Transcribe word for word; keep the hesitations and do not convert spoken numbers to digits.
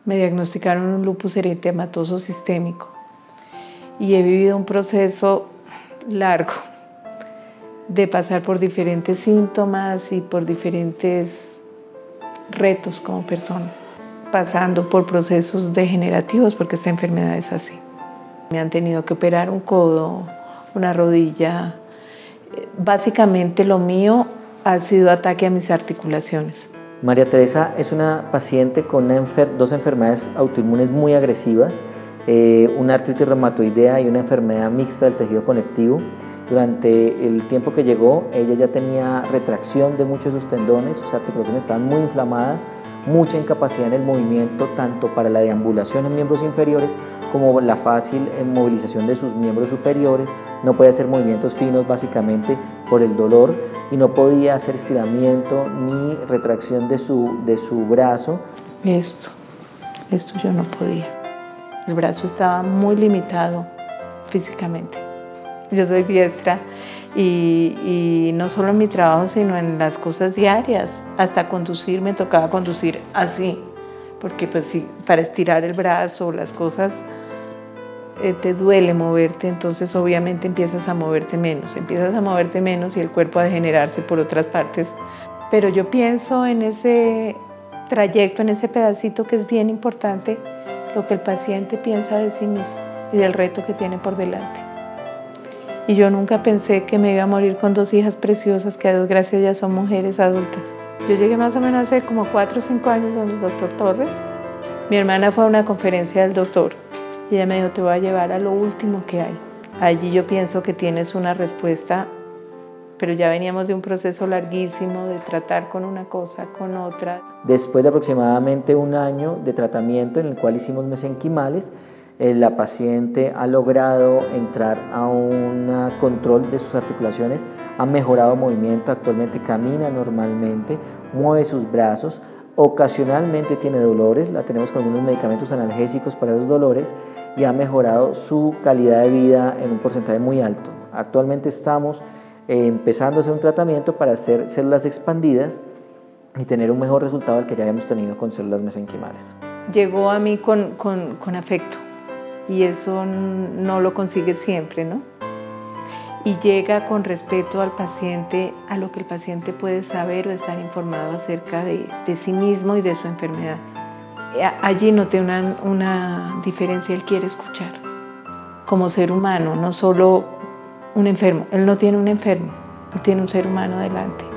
Me diagnosticaron un lupus eritematoso sistémico y he vivido un proceso largo de pasar por diferentes síntomas y por diferentes retos como persona, pasando por procesos degenerativos, porque esta enfermedad es así. Me han tenido que operar un codo, una rodilla. Básicamente lo mío ha sido ataque a mis articulaciones. María Teresa es una paciente con una enfer dos enfermedades autoinmunes muy agresivas, eh, una artritis reumatoidea y una enfermedad mixta del tejido conectivo. Durante el tiempo que llegó, ella ya tenía retracción de muchos de sus tendones, sus articulaciones estaban muy inflamadas, mucha incapacidad en el movimiento, tanto para la deambulación en miembros inferiores como la fácil movilización de sus miembros superiores. No podía hacer movimientos finos básicamente por el dolor y no podía hacer estiramiento ni retracción de su, de su brazo. Esto, esto yo no podía. El brazo estaba muy limitado físicamente. Yo soy diestra y, y no solo en mi trabajo, sino en las cosas diarias. Hasta conducir, me tocaba conducir así, porque pues sí, para estirar el brazo, las cosas, eh, te duele moverte, entonces obviamente empiezas a moverte menos, empiezas a moverte menos y el cuerpo a degenerarse por otras partes. Pero yo pienso en ese trayecto, en ese pedacito que es bien importante, lo que el paciente piensa de sí mismo y del reto que tiene por delante. Y yo nunca pensé que me iba a morir con dos hijas preciosas que a Dios gracias ya son mujeres adultas. Yo llegué más o menos hace como cuatro o cinco años donde el doctor Torres. Mi hermana fue a una conferencia del doctor y ella me dijo, te voy a llevar a lo último que hay. Allí yo pienso que tienes una respuesta, pero ya veníamos de un proceso larguísimo de tratar con una cosa, con otra. Después de aproximadamente un año de tratamiento en el cual hicimos mesenquimales, la paciente ha logrado entrar a un control de sus articulaciones, ha mejorado movimiento, actualmente camina normalmente, mueve sus brazos, ocasionalmente tiene dolores, la tenemos con algunos medicamentos analgésicos para esos dolores y ha mejorado su calidad de vida en un porcentaje muy alto. Actualmente estamos eh, empezando a hacer un tratamiento para hacer células expandidas y tener un mejor resultado del que ya habíamos tenido con células mesenquimales. Llegó a mí con, con, con afecto. Y eso no lo consigue siempre, ¿no? Y llega con respeto al paciente, a lo que el paciente puede saber o estar informado acerca de, de sí mismo y de su enfermedad. Allí noté una, una diferencia, él quiere escuchar como ser humano, no solo un enfermo. Él no tiene un enfermo, él tiene un ser humano delante.